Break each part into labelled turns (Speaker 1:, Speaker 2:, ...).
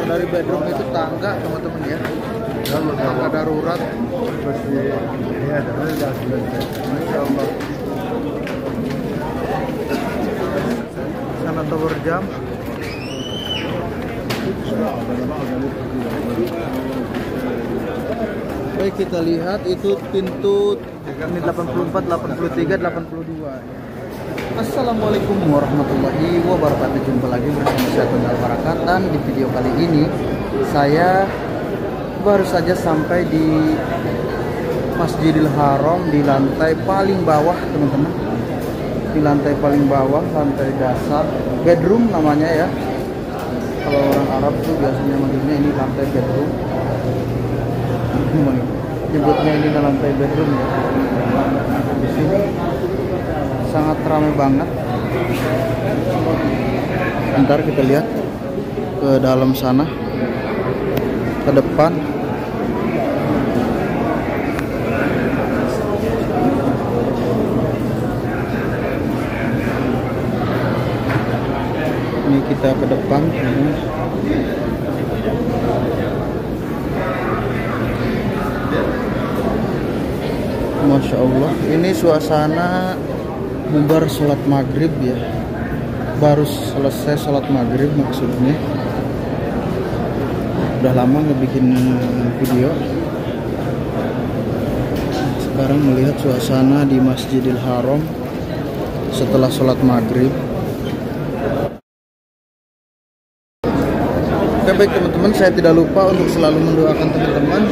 Speaker 1: dari bedroom itu tangga teman-teman ya, tangga darurat. Masya Allah. Sana tower jam. Baik, kita lihat itu pintu ini 84, 83, 82. Assalamualaikum warahmatullahi wabarakatuh. Jumpa lagi bersama saya Tunggal Barakat, dan di video kali ini saya baru saja sampai di Masjidil Haram di lantai paling bawah teman-teman. Di lantai paling bawah, lantai dasar, bedroom namanya ya. Kalau orang Arab tuh biasanya manggilnya ini lantai bedroom. Nyebutnya ini lantai bedroom ya. Di sini sangat ramai banget. Ntar kita lihat ke dalam sana, ke depan. Ini kita ke depan. Masya Allah, ini suasana bubar sholat maghrib ya. Baru selesai sholat maghrib maksudnya. Udah lama ngebikin video. Sekarang melihat suasana di Masjidil Haram setelah sholat maghrib. Oke baik teman-teman, saya tidak lupa untuk selalu mendoakan teman-teman.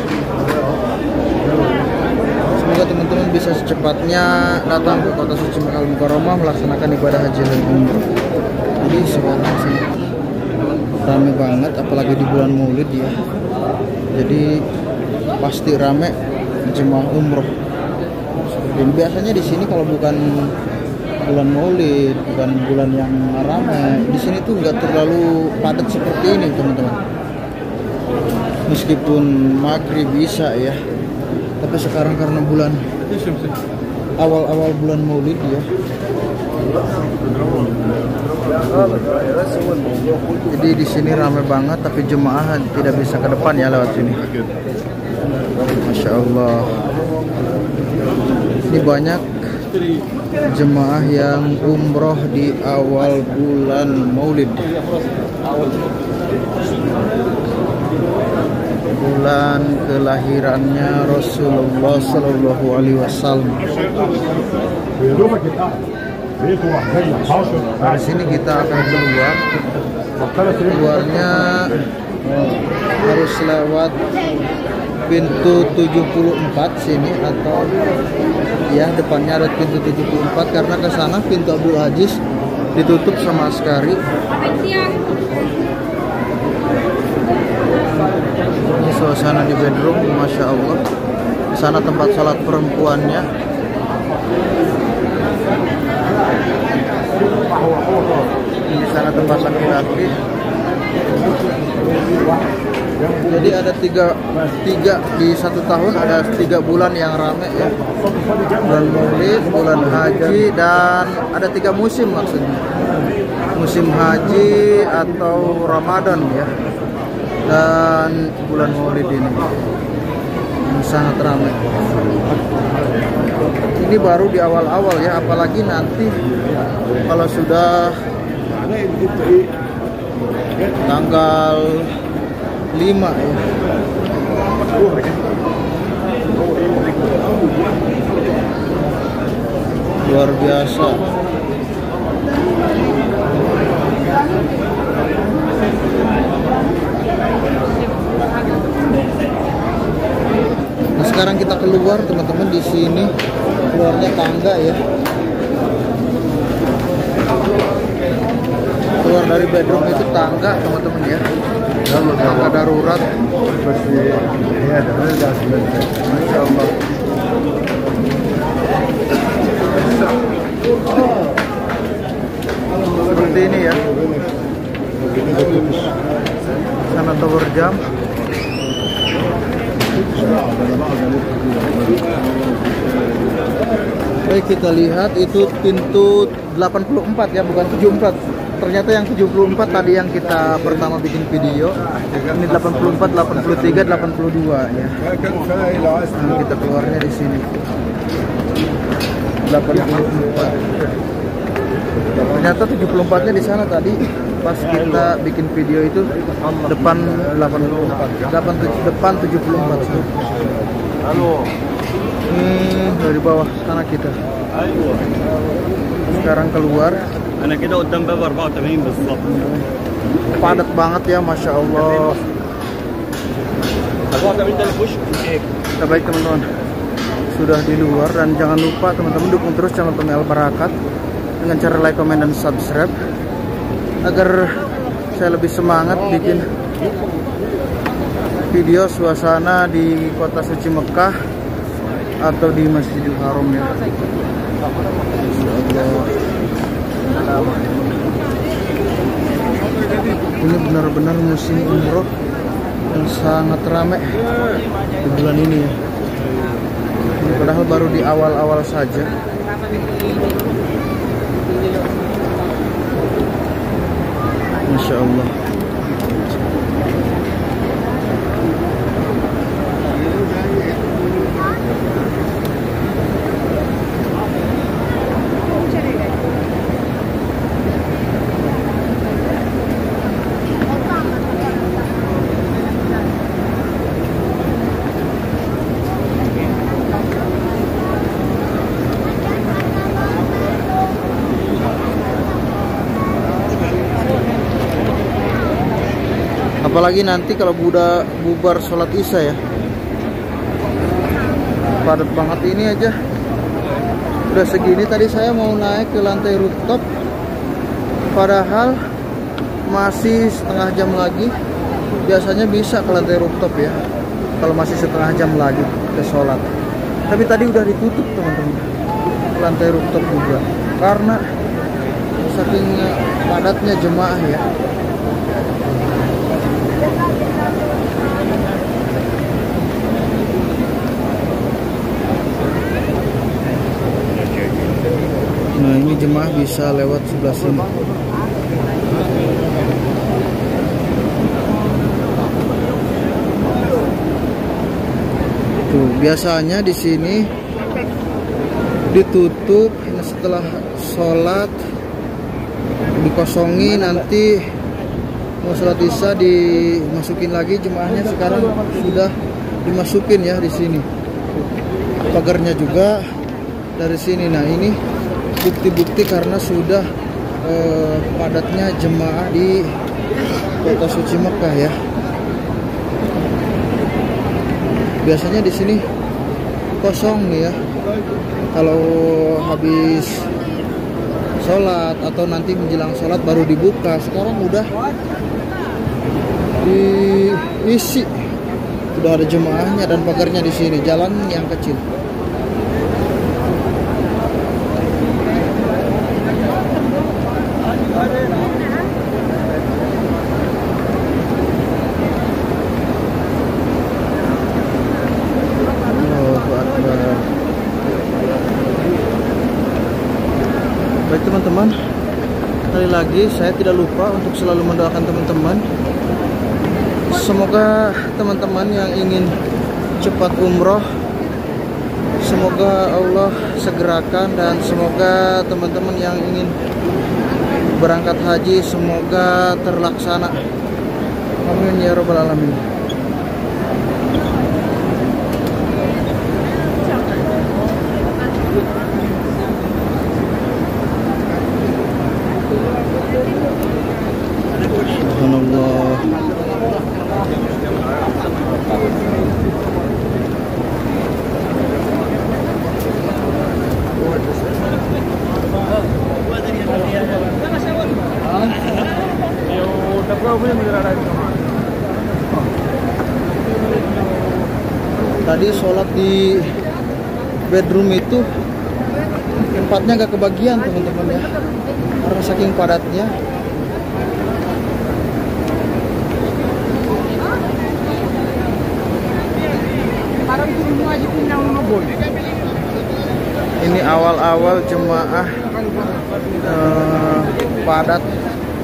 Speaker 1: Semoga teman-teman bisa secepatnya datang ke kota suci Makkah Al-Mukarramah melaksanakan ibadah haji dan umrah. Jadi sekarang sih rame banget, apalagi di bulan Maulid ya. Jadi pasti rame jemaah umroh. Dan biasanya di sini kalau bukan bulan Maulid, bukan bulan yang ramai, di sini tuh nggak terlalu padat seperti ini teman-teman. Meskipun maghrib bisa ya, tapi sekarang karena bulan awal-awal bulan Maulid ya, jadi di sini ramai banget, tapi jemaah tidak bisa ke depan ya lewat sini. Masya Allah, ini banyak jemaah yang umroh di awal bulan Maulid, bulan kelahirannya Rasulullah Sallallahu Alaihi Wasallam. Dari sini kita akan keluar. Keluarnya harus lewat pintu 74 sini, atau ya depannya ada pintu 74, karena ke sana pintu Abdul Aziz ditutup sama askari. Ini suasana di bedroom, Masya Allah. Di sana tempat sholat perempuannya. Di sana tempat laki-laki. Jadi ada tiga di satu tahun, ada 3 bulan yang ramai ya. Bulan Maulid, bulan haji, dan ada 3 musim maksudnya. Musim haji atau Ramadan ya, dan bulan Maulid ini sangat ramai. Ini baru di awal-awal ya, apalagi nanti kalau sudah tanggal 5 ya. Luar biasa. Nah, sekarang kita keluar teman-teman, di sini keluarnya tangga ya. Keluar dari bedroom itu tangga teman-teman ya, tangga darurat. Masya Allah. Seperti ini ya. Sana tower jam. Baik, kita lihat itu pintu 84 ya, bukan 74. ternyata yang 74 tadi yang kita pertama bikin video. Ini 84, 83, 82 ya. Nah, kita keluarnya di sini. 84. Ternyata 74-nya di sana tadi pas kita bikin video itu depan 84. Depan 74.
Speaker 2: Halo.
Speaker 1: Dari bawah sana kita. Sekarang keluar.
Speaker 2: أنا كده قدام باب 84 بالظبط.
Speaker 1: Padat banget ya, masya Allah.
Speaker 2: 84 ده اللي في وشك.
Speaker 1: Nah, baik teman-teman, sudah di luar, dan jangan lupa teman-teman dukung terus channel Tommy Albarakat dengan cara like, comment, dan subscribe agar saya lebih semangat bikin video suasana di kota suci Mekah atau di Masjidil Haram ya. Ini benar-benar musim umroh yang sangat ramai di bulan ini ya. Ini padahal baru di awal-awal saja. Masya Allah. Apalagi nanti kalau bubar sholat isya ya, padat banget. Ini aja udah segini. Tadi saya mau naik ke lantai rooftop, padahal masih setengah jam lagi. Biasanya bisa ke lantai rooftop ya kalau masih setengah jam lagi ke sholat. Tapi tadi udah ditutup teman-teman, lantai rooftop juga, karena saking padatnya jemaah ya. Nah, ini jemaah bisa lewat sebelah sini. Tuh, biasanya di sini ditutup setelah sholat, dikosongi, nanti mau sholat isya dimasukin lagi jemaahnya. Sekarang sudah dimasukin ya di sini. Pagarnya juga dari sini. Nah, ini bukti-bukti karena sudah padatnya jemaah di kota suci Mekah ya. Biasanya di sini kosong nih ya, kalau habis sholat atau nanti menjelang sholat baru dibuka. Sekarang udah diisi, sudah ada jemaahnya dan pagarnya di sini. Jalan yang kecil. Baik teman-teman, sekali lagi saya tidak lupa untuk selalu mendoakan teman-teman. Semoga teman-teman yang ingin cepat umroh, semoga Allah segerakan, dan semoga teman-teman yang ingin berangkat haji semoga terlaksana. Amin ya rabbal alamin. Subhanallah. Tadi sholat di bedroom itu tempatnya gak kebagian teman-teman ya, karena saking padatnya. Ini awal-awal jemaah padat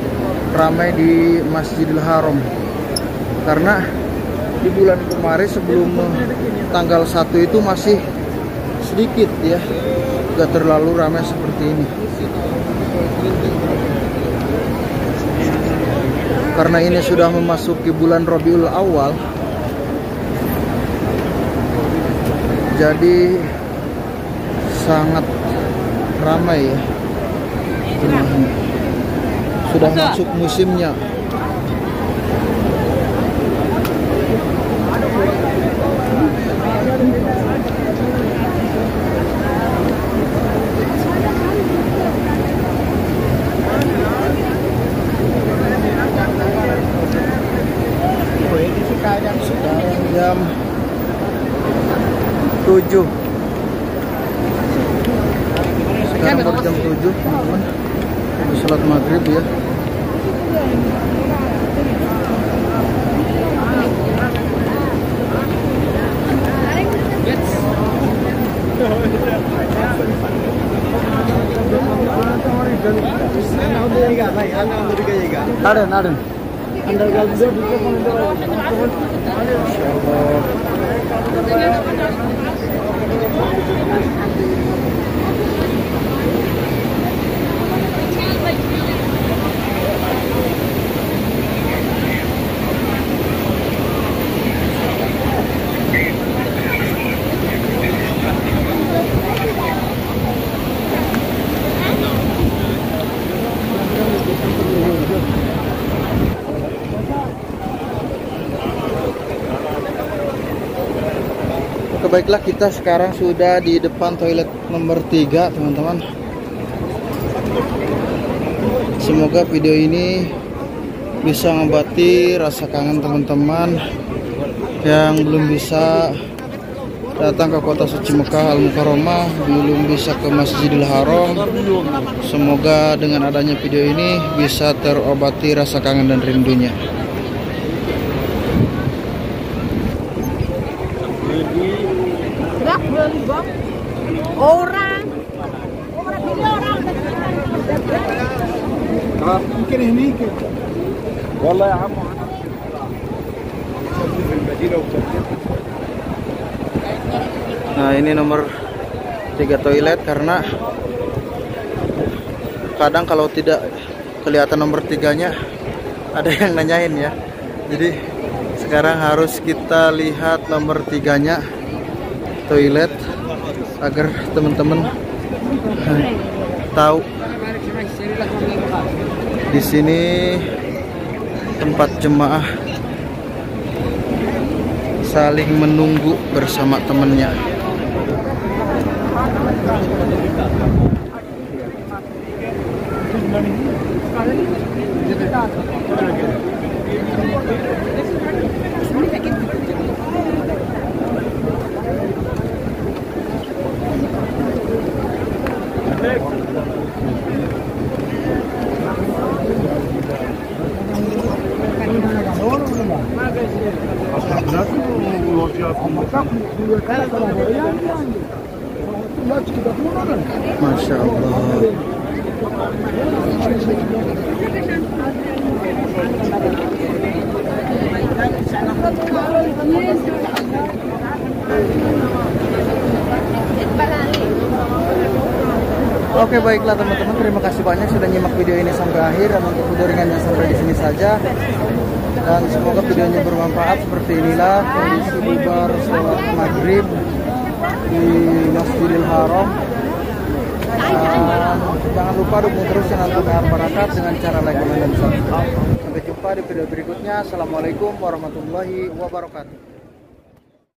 Speaker 1: ramai di Masjidil Haram. Karena di bulan kemarin sebelum tanggal 1 itu masih sedikit ya, gak terlalu ramai seperti ini. Karena ini sudah memasuki bulan Rabiul Awal, jadi sangat ramai ya. Sudah masuk musimnya. Sekarang jam 7. Sekarang baru jam 7, teman-teman. Habis sholat maghrib ya. Ada. Baiklah, kita sekarang sudah di depan toilet nomor 3, teman-teman. Semoga video ini bisa mengobati rasa kangen teman-teman yang belum bisa datang ke kota suci Mekah Al-Mukarramah, belum bisa ke Masjidil Haram. Semoga dengan adanya video ini bisa terobati rasa kangen dan rindunya.
Speaker 3: ممكن هنيك والله يا عم.
Speaker 1: Nah, ini nomor 3 toilet, karena kadang kalau tidak kelihatan nomor 3-nya ada yang nanyain ya. Jadi sekarang harus kita lihat nomor 3-nya toilet agar teman-teman tahu di sini tempat jemaah saling menunggu bersama temannya. Masya Allah. Oke, baiklah teman-teman, terima kasih banyak sudah nyimak video ini sampai akhir. Dan untuk video ringannya sampai di sini saja. Dan semoga videonya bermanfaat. Seperti inilah kondisi bubar sholat maghrib di Masjidil Haram. Dan jangan lupa dukung terus channel Al Barakat dengan cara like, comment, dan subscribe. Sampai jumpa di video berikutnya. Assalamualaikum warahmatullahi wabarakatuh.